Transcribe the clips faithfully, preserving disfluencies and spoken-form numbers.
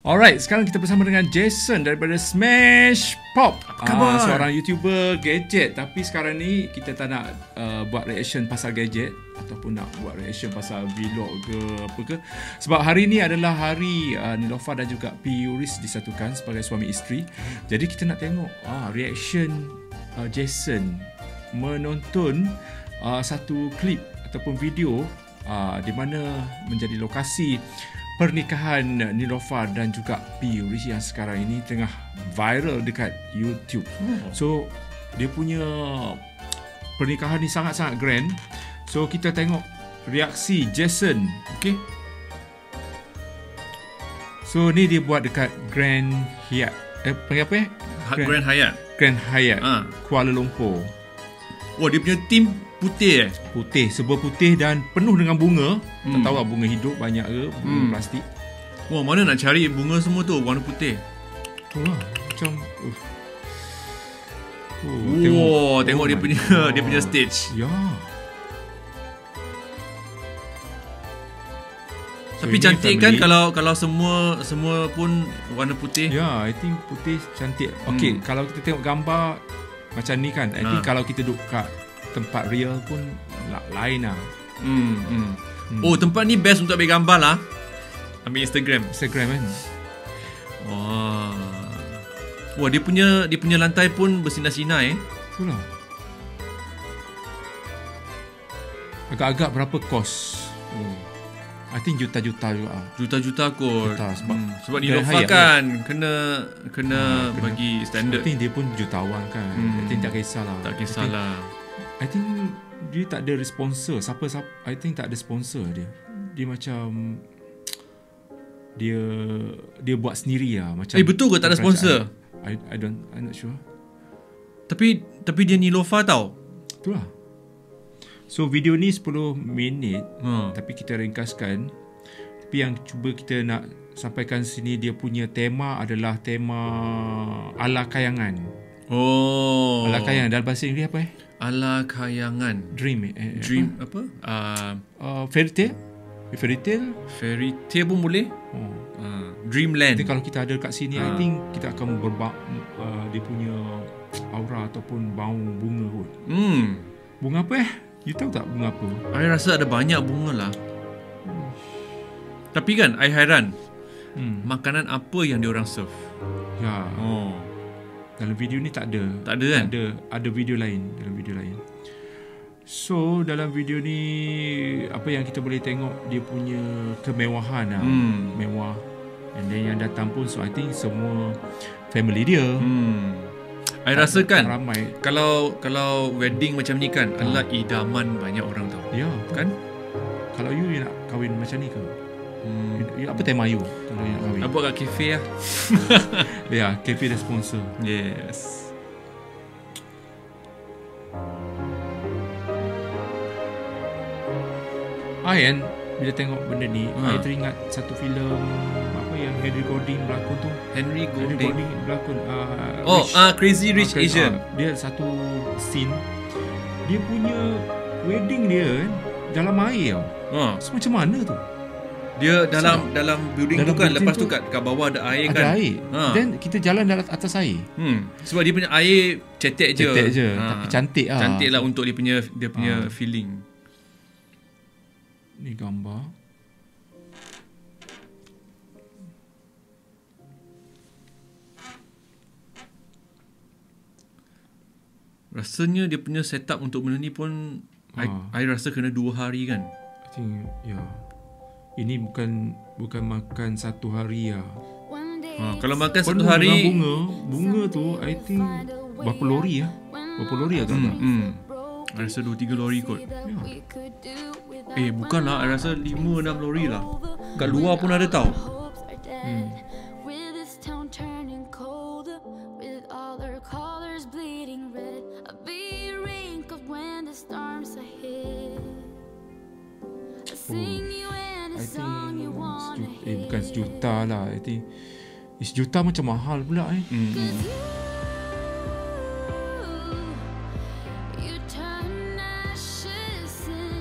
Alright, sekarang kita bersama dengan Jason daripada Smash Pop. Apa khabar? Uh, seorang YouTuber gadget. Tapi sekarang ni kita tak nak uh, buat reaction pasal gadget ataupun nak buat reaction pasal vlog ke apa ke. Sebab hari ni adalah hari uh, Niloufar dan juga P. Yuris disatukan sebagai suami isteri. Jadi kita nak tengok uh, reaction uh, Jason menonton uh, satu klip ataupun video uh, di mana menjadi lokasi pernikahan Niloufar dan juga P. Yuris yang sekarang ini tengah viral dekat YouTube. Oh. So, dia punya pernikahan ni sangat-sangat grand. So, kita tengok reaksi Jason. Okay. So, ni dia buat dekat Grand Hyatt. Eh, panggil apa eh? Grand, Grand Hyatt. Grand Hyatt, ha. Kuala Lumpur. Oh, dia punya tim putih eh? Putih, serba putih dan penuh dengan bunga. Hmm. Tak tahu lah bunga hidup banyak ke, bunga hmm. plastik. Wah, mana nak cari bunga semua tu warna putih? Itulah, macam uh. Oh, tengok, oh, tengok dia punya God. dia punya stage. Ya. So, tapi cantik kan kalau kalau semua semua pun warna putih. Ya, yeah, I think putih cantik. Okay, hmm. kalau kita tengok gambar macam ni kan, I think ha. kalau kita duduk kat tempat real pun lain lah. Hmm, hmm. Hmm. Oh, tempat ni best untuk ambil gambar lah. Ambil Instagram. Instagram kan. Wah. Wah, dia punya dia punya lantai pun bersinar-sinar eh. Itulah. Agak-agak berapa kos? Oh. I think juta-juta juga. Juta-juta kot. Juta, sebab hmm. sebab Niloufar kan kena kena ha, bagi standard. I think dia pun jutawan kan. Hmm. I think tak kisahlah. Tak kisahlah. I think dia tak ada sponsor. Siapa siapa I think tak ada sponsor dia. Dia macam dia dia buat sendiri lah macam. Eh betul ke tak ada sponsor? I I don't I'm not sure. Tapi tapi dia Niloufar tau. Itulah. So video ni sepuluh minit hmm. tapi kita ringkaskan. Tapi yang cuba kita nak sampaikan sini dia punya tema adalah tema ala kayangan. Oh. Ala kayangan dalam bahasa Inggeris apa eh? Ala kayangan. Dream eh, Dream apa? apa? Uh, uh, fairy tale? Fairy tale? Fairy tale pun boleh. Oh. Uh, Dreamland. Jadi kalau kita ada dekat sini, uh. I think kita akan berbak uh, dia punya aura ataupun bau bunga kot. Hmm. Bunga apa eh? You tahu tak bunga apa? I rasa ada banyak bunga lah. Hmm. Tapi kan, I hairan. Hmm. Makanan apa yang diorang serve? Ya. Oh. Dalam video ni tak ada. Tak ada kan? Tak ada. Ada video lain. Dalam video lain. So, dalam video ni, apa yang kita boleh tengok, dia punya kemewahan lah. Hmm. Mewah. And then yang datang pun, so I think semua family dia. Hmm. I rasa kan ramai. Kalau kalau wedding macam ni kan ha. adalah idaman banyak orang tau. Ya, kan? Kalau you, you nak kahwin macam ni ke? Hmm. You, apa tema you kalau you nak kahwin? Nak buat kat kafe lah. Ya, yeah, kafe dah sponsor. Yes. I kan bila tengok benda ni, ha. I teringat satu filem apa yang Henry Golding berlakon tu. Henry Golding, Henry Golding berlakon uh, Oh, ah uh, Crazy Rich uh, Asian. Uh, dia satu scene dia punya wedding dia kan dalam air tau. Ha. So macam mana tu? Dia dalam so, dalam building dalam tu kan, lepas tu kat kat bawah ada air ada kan. Ada air. Ha. Then kita jalan dalam atas air. Hmm. Sebab dia punya air cetek je. Cetek je, ha. Tapi cantik lah. Cantik lah untuk dia punya dia punya ha. feeling. Ni gambar. Rasanya dia punya setup untuk benda ni pun ha. I, I rasa kena dua hari kan. I think ya. Yeah. Ini bukan bukan makan satu hari ya. Ha, kalau makan penuh satu hari bunga, bunga tu I think berapa lori ya? Berapa lori atau hmm, hmm. I rasa dua tiga lori kot. Ya. Eh bukanlah, I rasa lima enam lori lah. Kat luar pun ada tau. Hmm. Oh, I think sejuta, eh bukan sejuta lah. I think eh, sejuta macam mahal pula eh. Hmm. Hmm.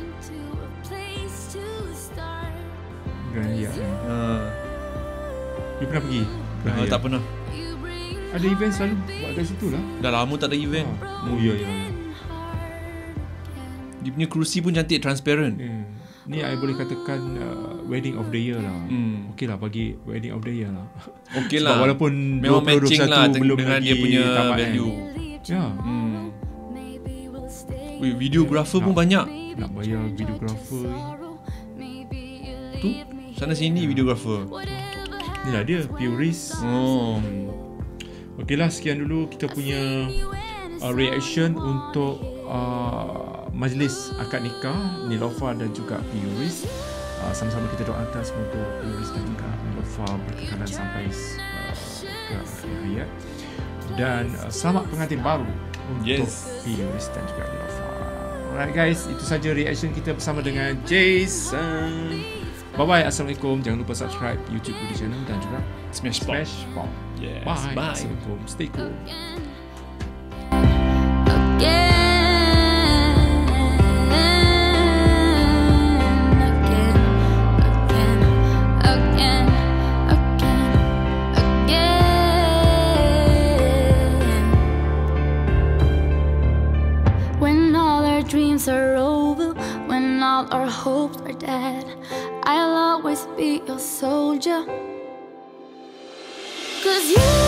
Grand Hyatt. Uh. You pernah pergi? Ah, tak pernah. Ada event selalu buat kat situ lah. Dah lama tak ada event. Ah. Oh ya ya. Dia punya kerusi pun cantik, transparent. Yeah. Ni I boleh katakan uh, wedding of the year lah. Hmm. Okey lah bagi wedding of the year lah. Okey Sebab lah. walaupun memang matching lah belum dengan lagi dia punya tamat, value. Kan? Ya. Hmm. Weh, videographer pun banyak. Nak bayar videographer. Tu sana sini videographer. Ni lah dia Purist. Oh. Okey lah, sekian dulu kita punya uh, reaction untuk uh, majlis akad nikah Niloufar dan juga Purist. Uh, sama-sama kita doakan semoga Purist dan juga Niloufar berkekalan sampai uh, ke akhir hayat. Dan uh, selamat pengantin baru untuk Yes. Purist dan juga Niloufar. Alright guys, itu saja reaction kita bersama dengan Jason. Bye bye, assalamualaikum. Jangan lupa subscribe YouTube Budi Channel dan juga Smash Pop. Smash Pop. Yes. Bye. Bye. Assalamualaikum. Stay cool. Dreams are over, when all our hopes are dead, I'll always be your soldier. 'Cause you